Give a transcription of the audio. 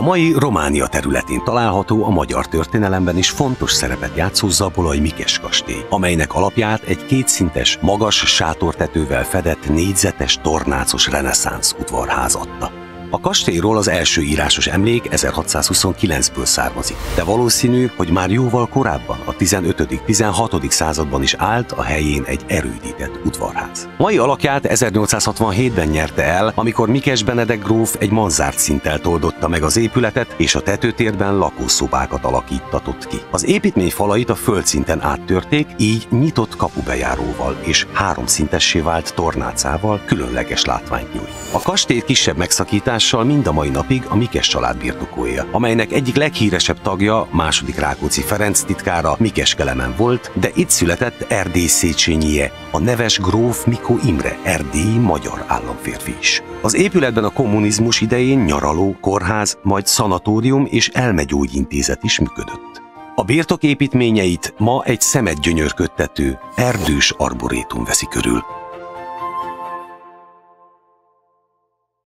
mai Románia területén található a magyar történelemben is fontos szerepet játszó Zabolai Mikes kastély, amelynek alapját egy kétszintes, magas sátortetővel fedett négyzetes, tornácos reneszánsz udvarház adta. A kastélyról az első írásos emlék 1629-ből származik, de valószínű, hogy már jóval korábban, a 15.-16. században is állt a helyén egy erődített udvarház. Mai alakját 1867-ben nyerte el, amikor Mikes Benedek gróf egy manzárt szinttel toldotta meg az épületet, és a tetőtérben lakószobákat alakíttatott ki. Az építmény falait a földszinten áttörték, így nyitott kapubejáróval és háromszintessé vált tornácával különleges látványt nyújt. A kastélyt kisebb megszakítás mind a mai napig a Mikes család birtokolja, amelynek egyik leghíresebb tagja, II. Rákóczi Ferenc titkára Mikes Kelemen volt, de itt született Erdély Széchenyije, a neves gróf Mikó Imre, erdélyi magyar államférfi is. Az épületben a kommunizmus idején nyaraló, kórház, majd szanatórium és elmegyógyintézet is működött. A birtok építményeit ma egy szemet gyönyörködtető, erdős arborétum veszi körül.